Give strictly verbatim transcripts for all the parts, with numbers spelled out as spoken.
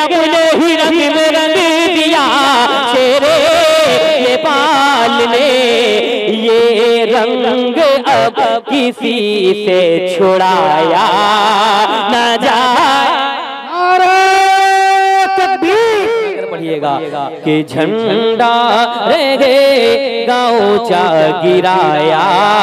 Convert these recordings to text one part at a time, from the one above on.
अपने ही रंग में रंग दिया शेरे नेपाल ने, ये रंग अब किसी से छुड़ाया न जाए। पढ़िएगा कि झंडा रहेगा ऊंचा गिराया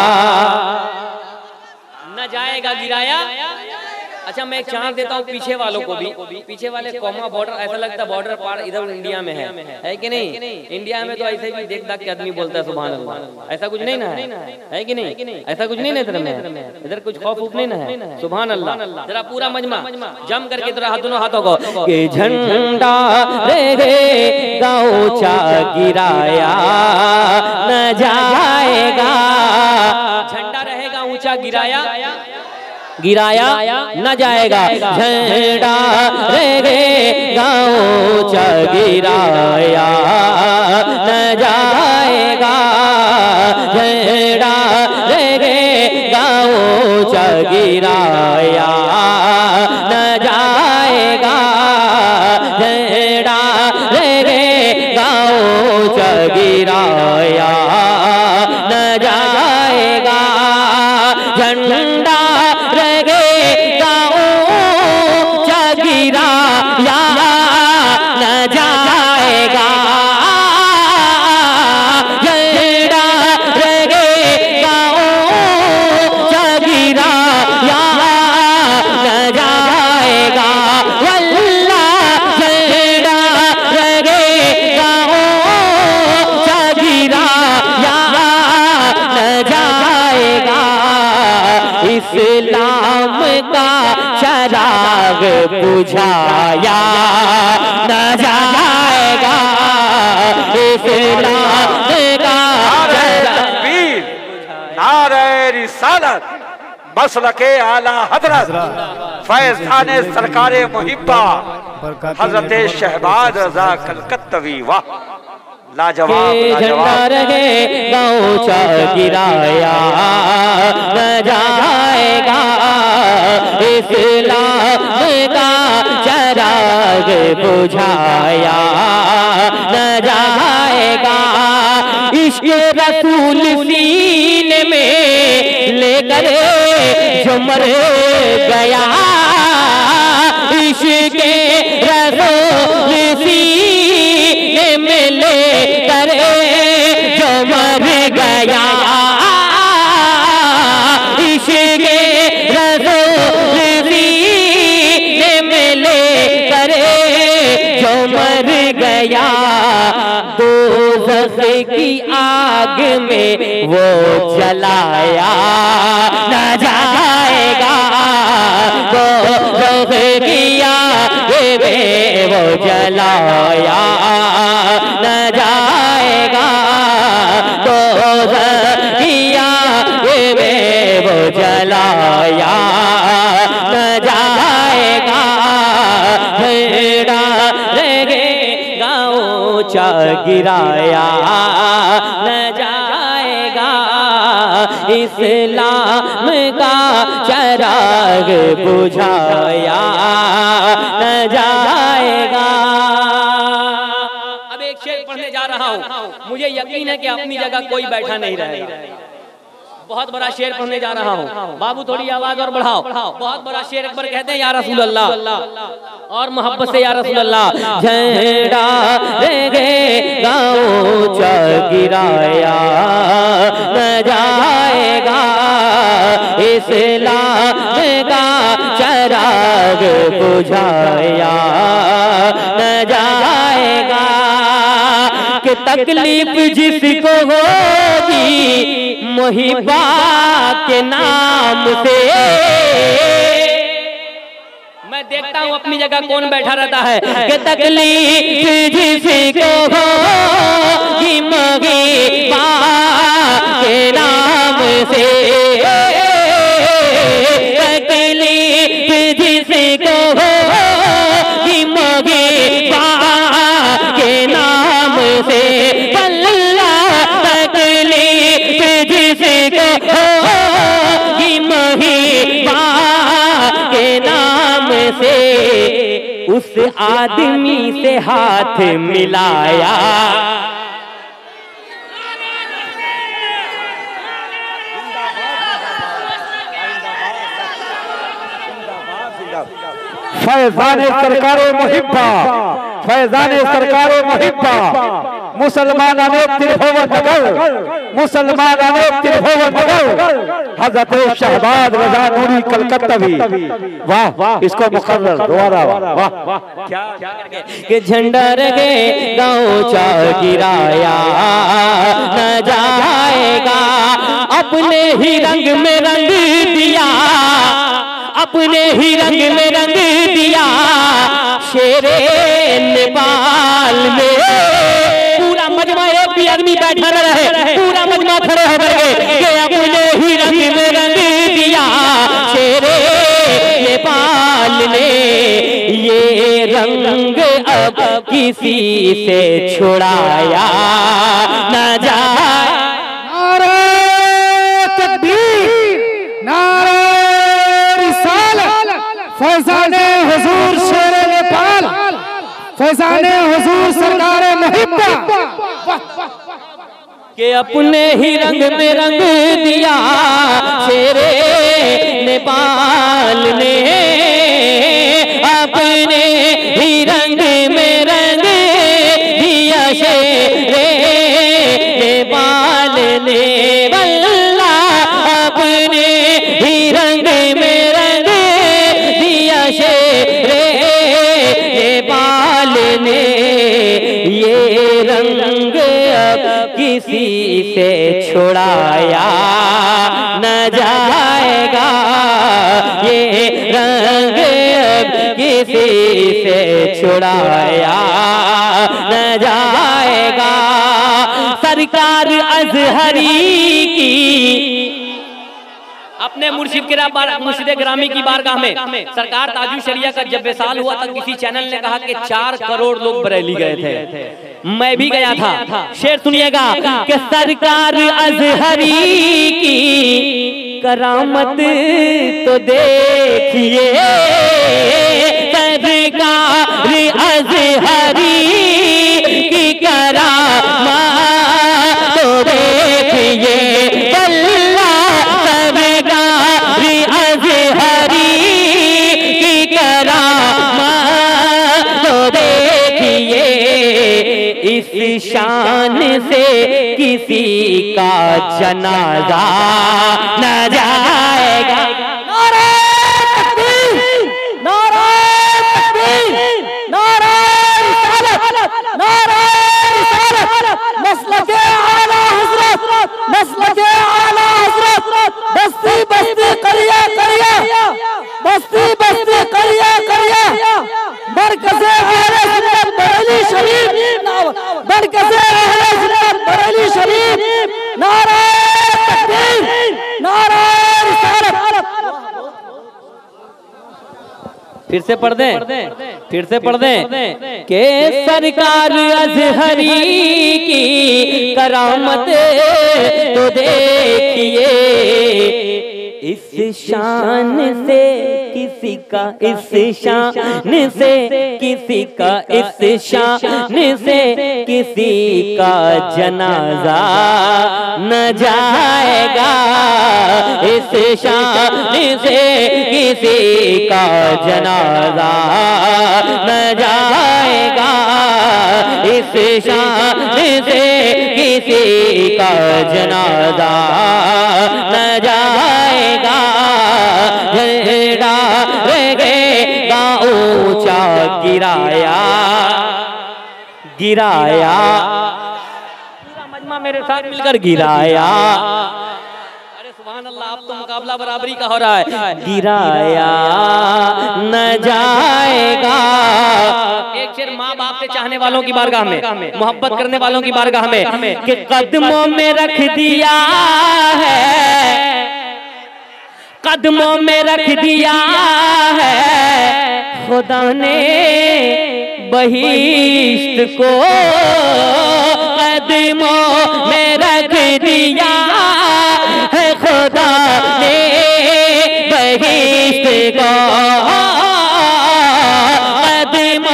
न जाएगा गिराया। अच्छा मैं एक चांस देता हूँ पीछे वालों को भी, पीछे वाले कॉमा बॉर्डर ऐसा लगता है बॉर्डर पार इधर इंडिया में है, है कि नहीं? इंडिया में तो ऐसे भी देख दाख के आदमी बोलता है सुभान अल्लाह, ऐसा कुछ नहीं ना है, है कि नहीं? ऐसा कुछ नहीं ना इधर में, इधर कुछ खौफ उफ नहीं ना है, सुभान अल्लाह। जरा पूरा मजमा जम करके जरा हाथ दोनों हाथों को कि झंडा रहेगा ऊंचा गिराया न जाएगा, झंडा रहेगा ऊंचा गिराया गिराया न जाएगा, झंडा रहेगा ऊंचा गिराया न जाएगा, झंडा रहेगा ऊंचा गिराया न जाएगा, झंडा रहेगा ऊंचा गिराया न जाएगा, झंडा रहेगा ऊंचा गिराया न जाएगा, झंडा रहेगा ऊंचा गिराया न जाएगा, वल्लाह झंडा रहेगा ऊंचा गिराया न जाएगा, इस्लाम का चराग बुझाया न जाएगा, इस्लाम का तकबीर, नारे रिसालत, मसलके आला हजरत फैज खाने सरकारे मुहिब्बा हजरत शहबाज रजा कलकत्तवी। वाह लाजवाब, झंडा रहेगा ऊंचा गिराया न जाएगा, इस्लाम का चराग बुझाया न जाएगा, इश्क रसूल सीने में लेकर जो मर गया, इश्क रसूल सीने में लेकर जो मर गया, इश्क रसूल सीने में लेकर जो मर गया, दोज़ख की आग में वो जलाया न जाएगा, दोज़ख की आग में वो जलाया न जाएगा, दोज़ख की आग में वो जलाया न जाएगा, झंडा रहेगा ऊंचा गिराया न जाएगा, इस्लाम का चराग बुझाया न जाएगा। अब एक शेर पढ़ने जा रहा हूँ, मुझे यकीन है कि अपनी जगह कोई बैठा नहीं रहेगा। बहुत बड़ा शेर पढ़ने जा रहा हूँ, बाबू थोड़ी आवाज और बढ़ाओ। बहुत बड़ा शेर एक बार कहते हैं या रसूल अल्लाह और मोहब्बत से या रसूल अल्लाह, झंडा रहेगा ऊंचा गिराया न जाएगा, इस्लाम का चराग बुझाया न जाएगा, कि तकलीफ जिसको होगी मुहिब्बा के नाम से, मैं देखता हूँ अपनी जगह कौन बैठा रहता है, कि तकलीफ जिसको होगी मुहिब्बा के नाम से, तकलीफ जिसको होगी मुहिब्बा के नाम से, उस उस आदमी से हाथ मिलाया। फैज़ाने सरकारे मुहिब्बा, फैज़ाने सरकारे मुहिब्बा, मुसलमान अनेक त्रिभुवन नगर, मुसलमान अनेक त्रिभुवन नगर, हज़रत शहबाज रज़ा नूरी कलकत्तावी। वाह वाह, इसको मुकर्रर दोबारा वाह वाह। क्या कि झंडा रगे गाँव चा गिराया न जाएगा, अपने ही रंग में रंग दिया, अपने ही रंग में रंग दिया, शेरे नेपाल में। पूरा मजमा, एक भी आदमी बैठा न रहे, पूरा मजमा खड़े हो गए कि अपने ही रंग में रंग दिया, शेरे नेपाल ने। ये रंग अब किसी से छुड़ाया न जाए। नारे तकबीर, नारे फैज़ाने हुजूर शेर नेपाल, फैज़ाने हुजूर सरकारे मुहिब्बा। के अपने ही रंग में रंग दिया, शेरे नेपाल ने। अपने ही रंग में रंग दिया, शेरे नेपाल ने। वल्ला अपने ही रंग में रंग दिया, शेरे नेपाल ने। ये रंग अब किसी से छुड़ाया न जाएगा, ये रंग अब किसी से छुड़ाया न जाएगा। सरकार अजहरी की अपने मुर्शिद के मुर्शिद ग्रामी की बारगाह में सरकार ताजु शरिया का जब विसाल हुआ तब किसी चैनल ने कहा कि चार करोड़ लोग बरेली गए थे। मैं भी गया था। शेर सुनिएगा कि सरकार अजहरी की करामत तो देखिए, सरकार अजहरी की करामत तो देखिए। इस शान से किसी का जनाजा न जाएगा। नारे तकबीर, नारे तकबीर, नारे रिसालत, नारे रिसालत, मसलके आला हज़रत, मसलके आला हज़रत। बस्ती बस्ती करिया करिया, बस्ती बस्ती करिया करिया, मरकज़े अहले सुन्नत बरेली शरीफ, मरकज़े अहले सुन्नत बरेली शरीफ। नारे तकबीर, नारे रिसालत। फिर से पढ़ दें, फिर से पढ़ दें कि सरकार अजहरी की करामत तो देखिए। इस शान से किसी का, इस शान से किसी का, इस शान से किसी का जनाजा न जाएगा। इस शान से किसी का जनाजा न जाएगा। इस शान से किसी का जनाजा न जाएगा। झंडा रहेगा ऊंचा गिराया, गिराया, पूरा मजमा मेरे साथ मिलकर गिराया। अरे सुभान अल्लाह, अब तो मुकाबला बराबरी का हो रहा है। गिराया न जाएगा। एक शेर माँ बाप से चाहने वालों की बारगाह में, मोहब्बत करने वालों की बारगाह में कि कदमों में रख दिया है, कदमों में रख दिया है खुदा ने बहिश्त को। कदमों में रख दिया है खुदा ने बहिश्त को। कदमों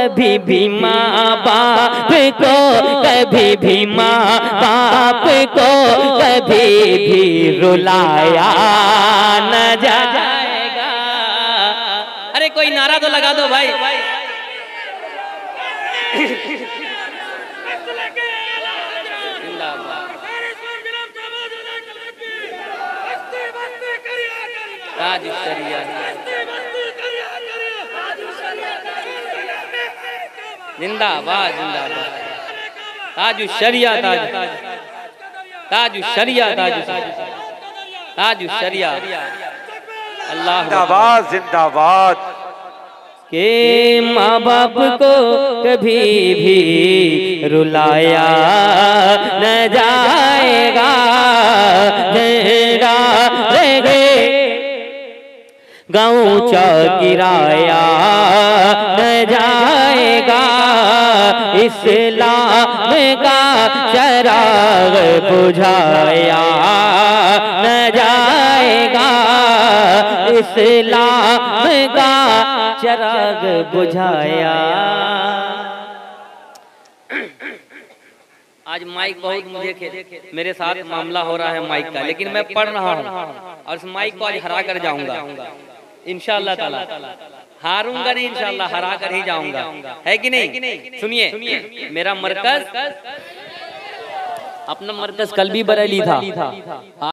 कभी भी माँ बाप को, कभी भी माँ बाप को कभी भी रुलाया न जाएगा। अरे कोई नारा तो लगा दो भाई। ताज शरिया जिंदाबाद जिंदाबाद। ताज शरिया ताज ताज शरिया ताज ताज शरिया। अल्लाह जिंदाबाद जिंदाबाद। के माँ बाप को कभी भी रुलाया न जाएगा, गाँव चा गिराया न जाएगा, इस्लाम का चराग बुझाया न जाएगा, इस्लाम का चराग बुझाया। आज माइक बहुत मुझे मेरे साथ मामला हो रहा है माइक का, लेकिन मैं पढ़ रहा हूँ और इस माइक को आज हरा कर जाऊंगा इंशाअल्लाह ताला। हारूंगा नहीं इंशाअल्लाह, हरा कर ही जाऊंगा, है कि नहीं? सुनिए, मेरा मरकज, अपना मरकज कल भी बरेली था।